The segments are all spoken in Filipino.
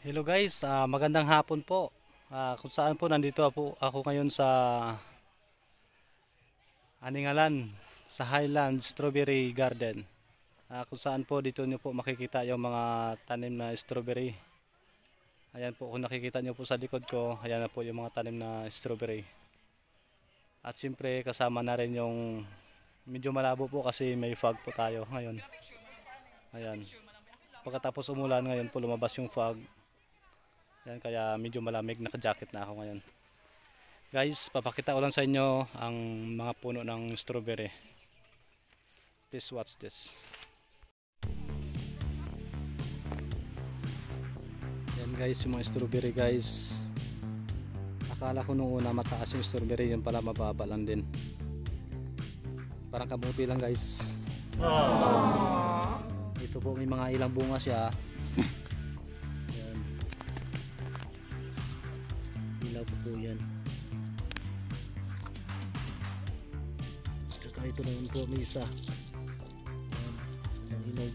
Hello guys, magandang hapon po. Kung saan po nandito po ako ngayon sa Aningalan, sa Highland Strawberry Garden. Kung saan po dito nyo po makikita yung mga tanim na strawberry. Ayan po, kung nakikita nyo po sa likod ko, ayan na po yung mga tanim na strawberry. At siyempre kasama na rin yung medyo malabo po kasi may fog po tayo ngayon. Ayan. Pagkatapos umulan ngayon po lumabas yung fog. Yan, kaya medyo malamig, naka-jacket na ako ngayon. Guys, papakita ko lang sa inyo ang mga puno ng strawberry. Please watch this. Yan guys, yung mga strawberry guys. Akala ko nung una mataas yung strawberry, yun pala mababa lang din. Parang kamuti lang guys. Ito po may mga ilang bunga siya. Ilaw po yan. Saka ito naman po may isa. Ang hinog.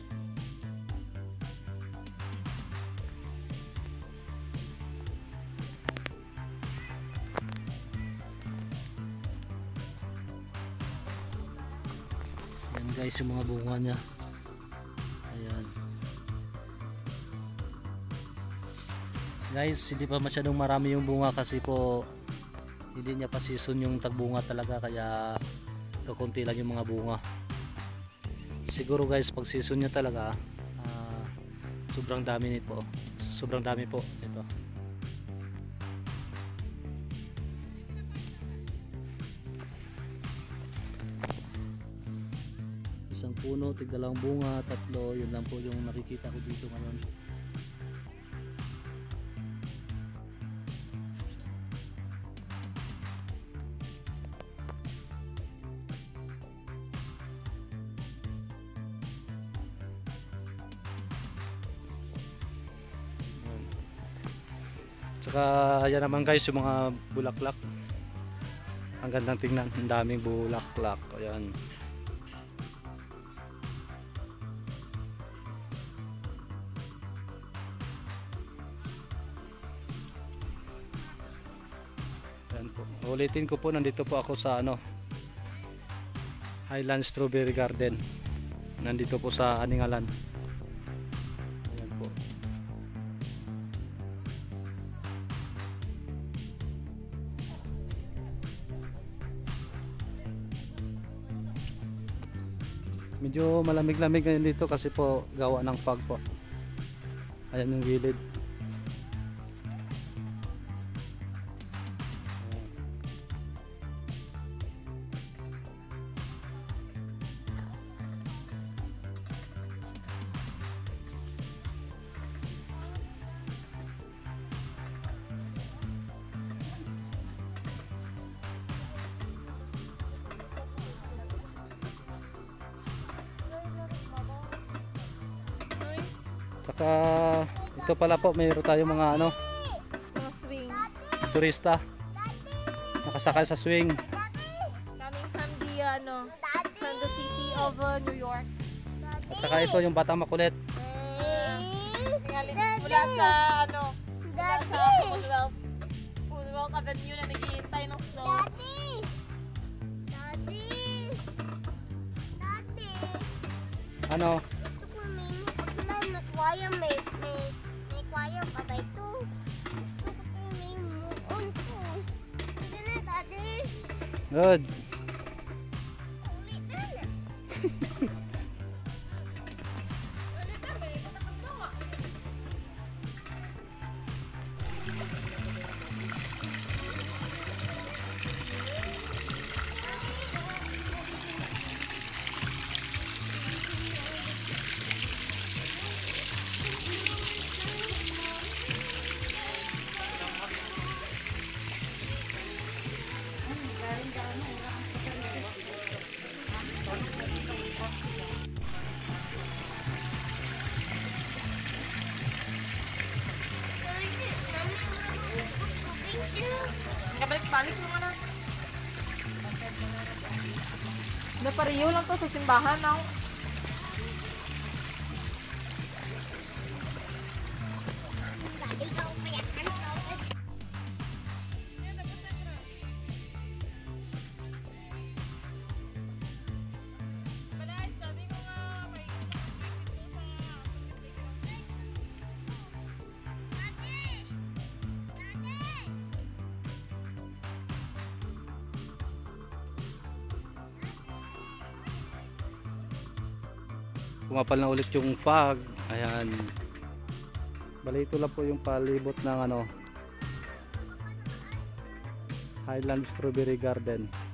Yan guys yung mga bunga niya. Ayan. Guys, hindi pa masyadong marami yung bunga kasi po hindi niya pa season yung tagbunga talaga, kaya kakunti lang yung mga bunga. Siguro guys pag season niya talaga sobrang dami nito. Sobrang dami po ito. Isang puno, tigdalawang bunga, tatlo, yun lang po yung nakikita ko dito ngayon. Tsaka yan naman guys yung mga bulaklak. Ang gandang tingnan, ang daming bulaklak. Ayan. Ayan po. Ulitin ko po, nandito po ako sa Highland Strawberry Garden. Nandito po sa Aningalan. Ayan po. Medyo malamig-lamig ngayon dito kasi po gawa ng fog po. Ayan yung gilid. Saka ito pala po, mayroon tayong mga Mga swing. turista nakasakay sa swing. Coming from the city of New York. At saka ito yung Batang Makulit. Mula sa Commonwealth Avenue na naghihintay ng snow. Ano? May kwaya pa ba ito? Gusto ko may muon ko. Sige na, Daddy. Good. Kabalik-balik mo na. Napariyo lang to sa simbahan ng pumapal na ulit yung fog. Ayan. Bali ito lang po yung palibot ng Highland Strawberry Garden.